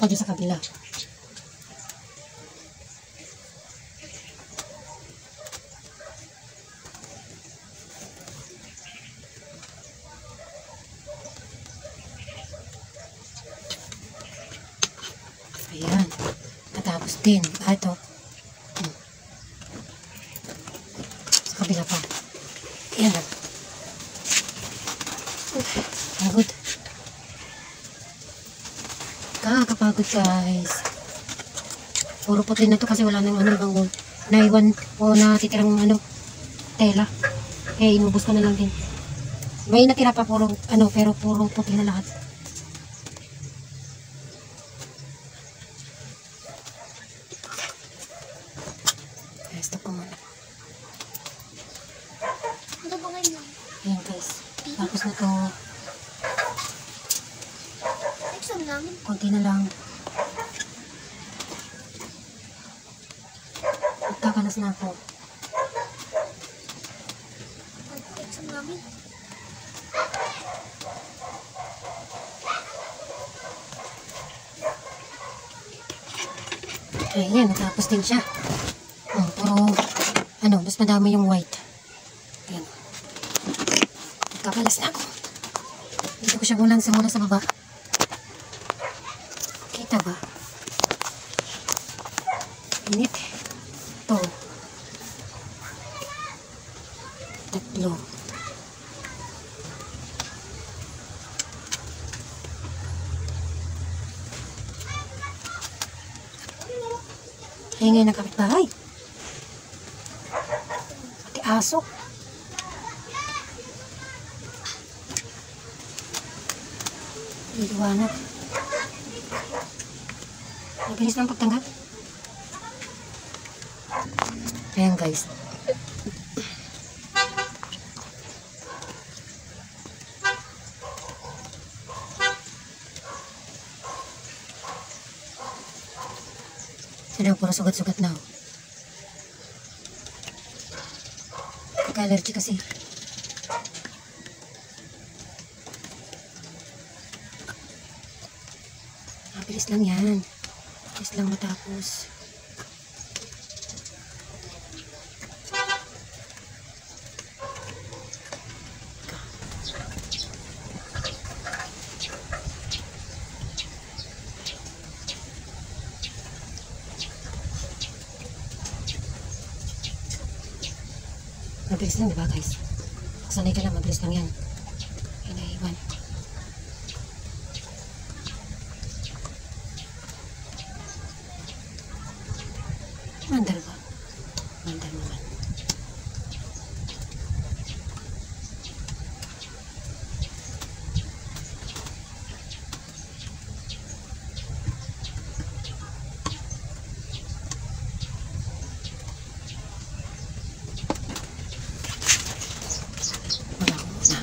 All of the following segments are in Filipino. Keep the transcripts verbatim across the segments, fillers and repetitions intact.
pa dyan sa kabila. Ayan. Natapos din. Ah, ito. Hmm. Sa kabila pa. Ayan lang. Pagod. Kakapagod guys. Puro puti na to kasi wala nang ano bang naiwan o natitirang ano tela. Eh inubos ko na lang din. May natira pa puro ano pero puro puti na lahat. Guys, stop ko muna. Ano ba ngayon? Ayan guys. Tapos na to. Exam namin. Konti na lang. Magkakalas na ako. Exam namin. Ayan, natapos din siya. Oh, puro, ano, mas madami yung white. Ayan. Magkakalas na ako. Dito ko siya bulan sa muna sa baba. Kita ba? Init. Ito. Tatlo. Ingay ng kapitbahay. Pati aso. Iliwanag. Mabilis lang pagtanggap. Ayan guys. Sila puro sugat-sugat na. Kaka-allergy kasi. Mabilis lang yan. Mabilis lang matapos. Mabilis lang, diba guys? Sanay ka lang, mabilis lang yan. Hinaiwan. Mandar ba? Mandar naman. Wala ko muna.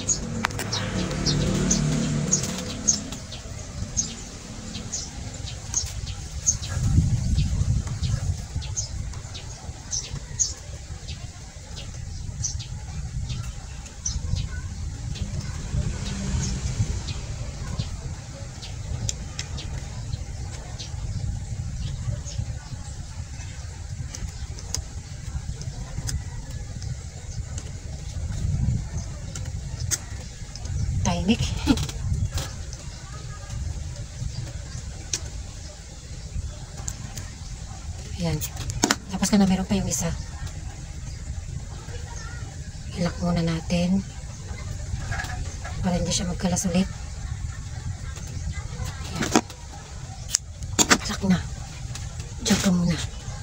Tahimik. Ayan. Tapos ka na, meron pa yung isa. Ilak muna natin para hindi siya magkalas ulit. Ayan. Ilak na. Diyan ka muna.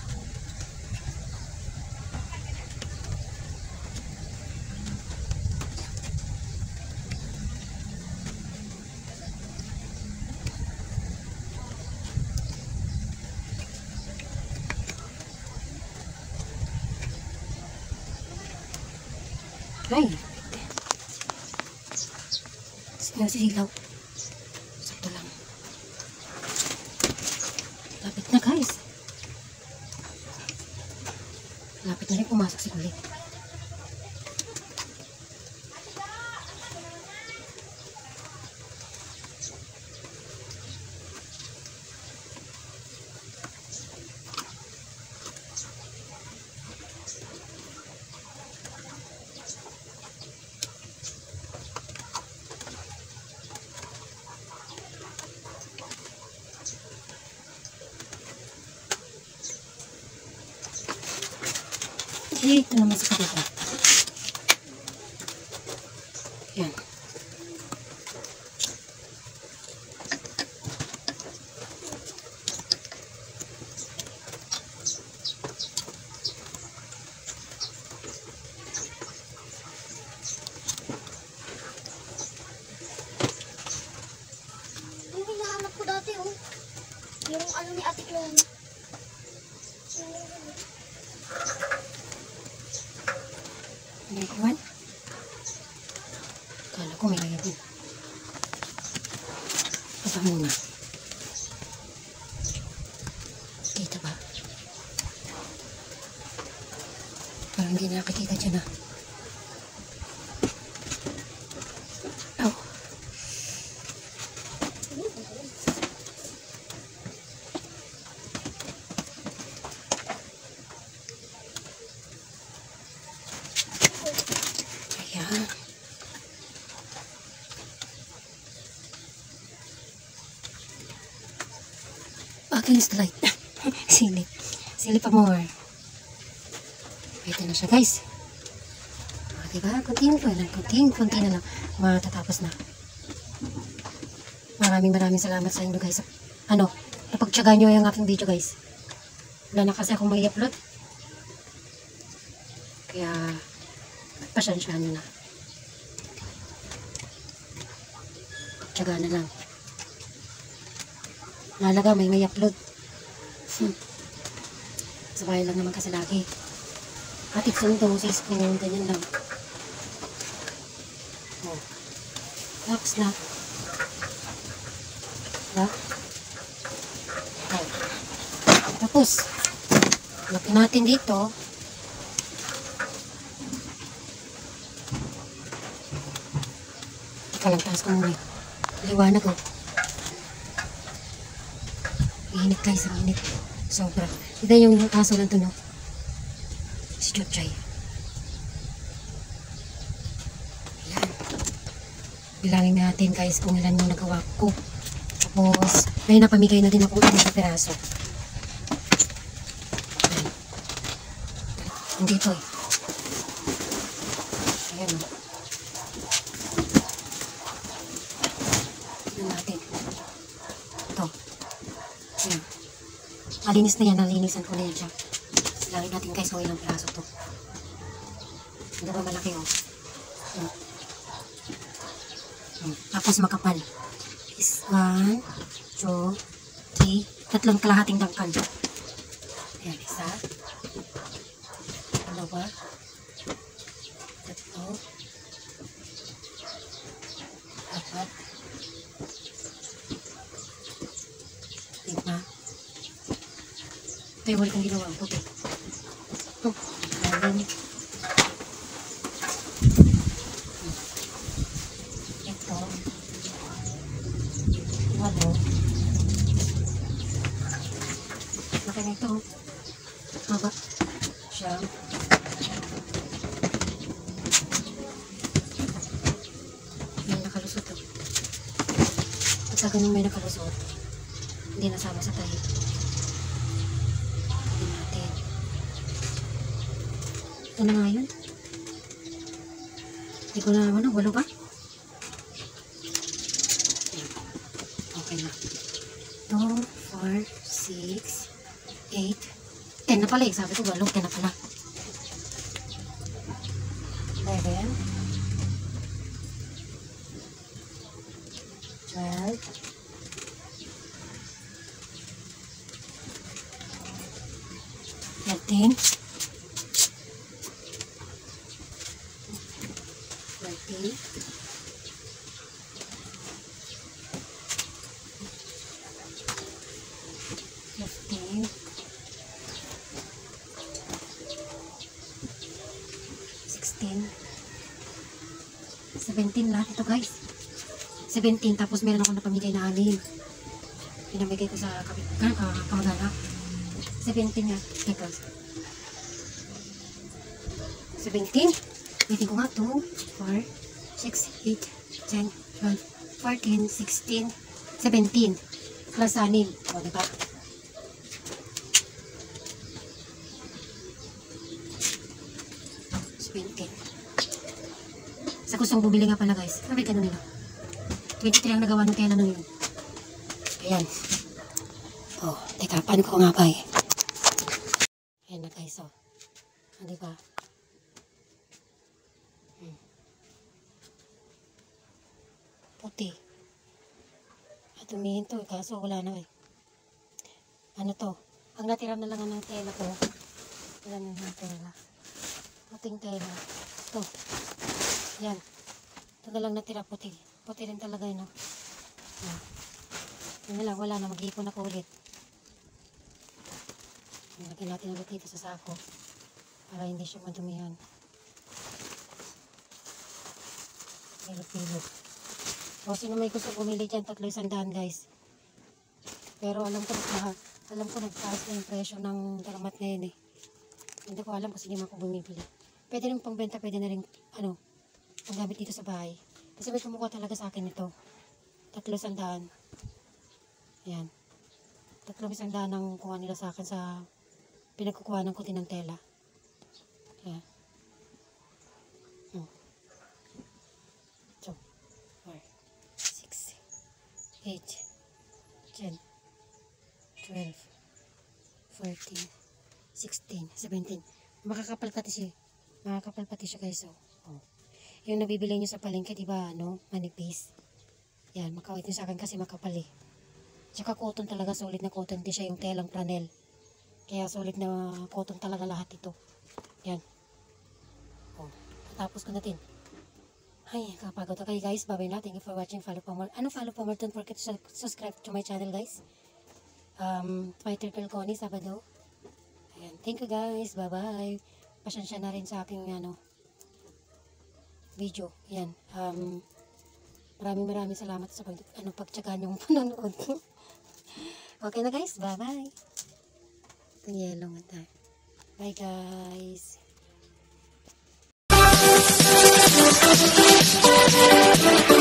Ay, sinasilaw. Sakto lang. Lapit na guys. Lapit na rin pumasok si kulit. Dito naman sa kabila. Yan. Yung hinahanap ko dati, oh. Yung ano ni Ate Clone. Yung ano. May kuwan. Kala ko may lagay din. Papa muna. Kita ba? Parang hindi nakikita dyan ah. Oh. Ayan. Against the light. Silip. Silip pa more. Ito na siya guys. O, diba? Kunting ko lang. Kunting, kunti na lang. Matatapos na. Maraming maraming salamat sa inyo guys. Ano? Napagtsaga nyo yung aking video guys. Wala na kasi akong may upload. Kaya pasensyahan nyo na. Tsaga na lang. Nalaga may may upload. Hmm. Sa bahay lang naman kasi lagi. Atik sa nito, sis ko yung ganyan lang. Oh. Tapos na. Diba? Okay. Tapos, laki natin dito. Ika lang, taas ko muna. Liwanag oh. Init guys, ang init. Sobra. Ito yung aso lang to, no? Si Chuchay. Ayan. Bilangin natin guys kung ilan yung nagawa ko. Tapos, may napamigay na din ako ng mga peraso. Ayan. Hindi ito eh. Ayan o. Tignan natin. Ito. Ayan. Malinis na yan. Nalinisan ko na yan siya. Silangin natin guys kung ilang piraso to. Hindi ba malaki o? Ayan. Ayan. Tapos makapal. Is one, two, three. Tatlong kalahating dangkal. Ayan. Isa. Dalawa. Tatlo. Apat. Lima. Ito yung wala kong ginawa. Puti. Ito. Ayan. Ito. Walo. Laki na ito. Haba. Siyam. May nakalusot ito. At sa ganun may nakalusot. Hindi nasama sa tahi. Pwede natin. Ito na nga yun. Hindi ko na ano, walo ba? Ayan. Okay na. two, four, six, eight, ten na pala eh. Sabi ko walo, ten na pala. eleven, twelve, thirteen, fourteen, fifteen, sixteen, seventeen lahat ito guys. seventeen tapos meron ako napamigay na anim. Pinamigay ko sa kapit ka, uh, kamag-anak. seventeen nga. Teka. seventeen. Bitin ko nga. two, four, six, eight, ten, twelve, fourteen, sixteen, seventeen. Plus anim. O, diba? gustong bumili nga pala guys, sabi ka nila. twenty-three ang nagawa ng tela na yun. Ayan. Oh, teka, paano ko nga ba eh? Ayan na guys, oh. Ah, diba? Hmm. Puti. At umihin to, eh, kaso wala na eh. Ano to? Ang natira na lang ng tela ko. Wala na yung tela. Puting tela. Ito. Yan. Ito na lang natira puti. Puti rin talaga yun, no? Yan. Yan na lang, wala na. Mag-ipon ako ulit. Lagyan natin ulit dito sa sako. Para hindi siya madumihan. Pilot-pilot. O, sino may gusto bumili dyan? Tatlo isang daan, guys. Pero alam ko na, alam ko nagtaas na yung presyo ng daramat ngayon eh. Hindi ko alam kung sino man ko bumibili. Pwede rin pangbenta, pwede na rin, ano, panggamit dito sa bahay. Kasi may kumukuha talaga sa akin ito. Tatlo sandaan. Ayan. Tatlo sandaan ang kuha nila sa akin sa pinagkukuha ng kuti ng tela. Ayan. Hmm. two, four, six, eight, ten, twelve, fourteen, sixteen, seventeen. Makakapal pati siya. Makakapal pati siya guys. Oh. Oh. Yung nabibili nyo sa palengke, diba, ano, manipis. Yan, makawit nyo sa akin kasi makapal eh. Tsaka cotton talaga, solid na cotton. Di siya yung telang franel. Kaya solid na cotton talaga lahat ito. Yan. Oh. Tapos ko natin. Ay, kapagod. Okay guys, bye-bye na. Thank you for watching. Follow for more. Ano follow for more? Don't forget to subscribe to my channel guys. Um, Fighter Girl Connie, Sabado. Ayan. Thank you guys. Bye-bye. Pasensya na rin sa aking ano, video. Yan. Um, maraming maraming salamat sa pag, ano, pagtsaga niyong panonood. Okay na guys. Bye-bye. Itong yellow nga tayo. Bye guys.